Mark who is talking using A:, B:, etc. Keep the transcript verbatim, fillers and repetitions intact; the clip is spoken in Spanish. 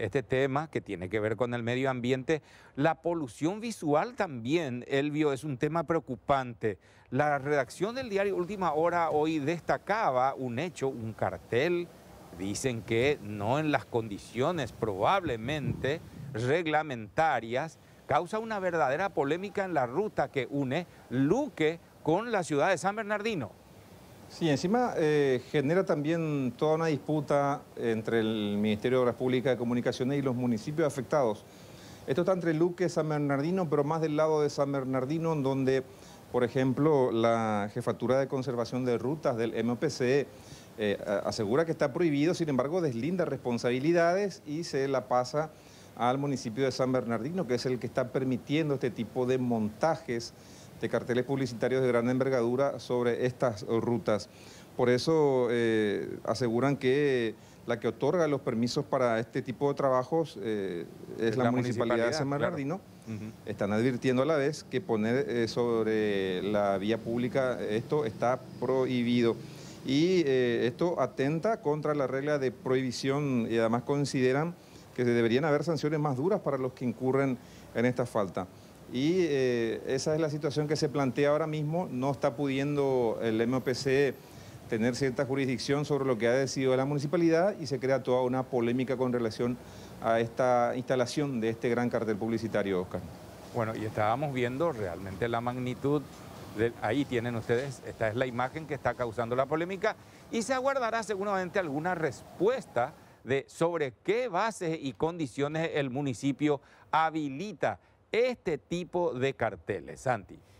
A: este tema que tiene que ver con el medio ambiente. La polución visual también, Elvio, es un tema preocupante. La redacción del diario Última Hora hoy destacaba un hecho, un cartel. Dicen que no en las condiciones probablemente reglamentarias, causa una verdadera polémica en la ruta que une Luque con la ciudad de San Bernardino.
B: Sí, encima eh, genera también toda una disputa entre el Ministerio de Obras Públicas de Comunicaciones y los municipios afectados. Esto está entre Luque y San Bernardino, pero más del lado de San Bernardino, en donde, por ejemplo, la Jefatura de Conservación de Rutas del M P C eh, asegura que está prohibido, sin embargo, deslinda responsabilidades y se la pasa al municipio de San Bernardino, que es el que está permitiendo este tipo de montajes de carteles publicitarios de gran envergadura sobre estas rutas. Por eso eh, aseguran que la que otorga los permisos para este tipo de trabajos eh, es, es la, la municipalidad, municipalidad de San Bernardino. Claro. Uh-huh. Están advirtiendo a la vez que poner eh, sobre la vía pública esto está prohibido. Y eh, esto atenta contra la regla de prohibición y además consideran que deberían haber sanciones más duras para los que incurren en esta falta. Y eh, esa es la situación que se plantea ahora mismo. No está pudiendo el M P C tener cierta jurisdicción sobre lo que ha decidido la municipalidad y se crea toda una polémica con relación a esta instalación de este gran cartel publicitario, Oscar.
A: Bueno, y estábamos viendo realmente la magnitud. De, ahí tienen ustedes, esta es la imagen que está causando la polémica y se aguardará seguramente alguna respuesta de sobre qué bases y condiciones el municipio habilita este tipo de carteles. Santi.